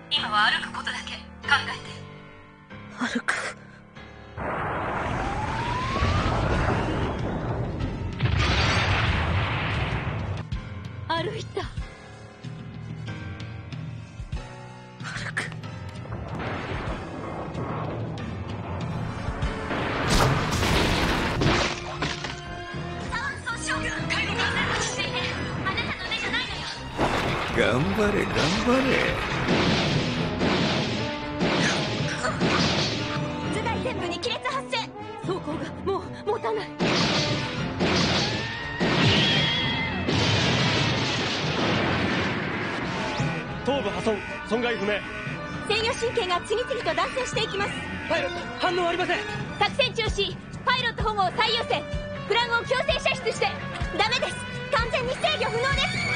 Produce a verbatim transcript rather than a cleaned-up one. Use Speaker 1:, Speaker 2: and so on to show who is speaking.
Speaker 1: 今は歩くことだけ考えて。
Speaker 2: 歩く。
Speaker 1: 歩いた。
Speaker 2: 歩く。
Speaker 3: 頑張れ頑張れ。
Speaker 1: 頭蓋全部に亀裂発生。装甲がもう持たない。
Speaker 4: 頭部破損、損害不明。
Speaker 1: 制御神経が次々と断線していきます。
Speaker 4: パイロット反応ありません。
Speaker 1: 作戦中止。パイロット保護を最優先。プラグを強制射出して。ダメです。完全に制御不能です。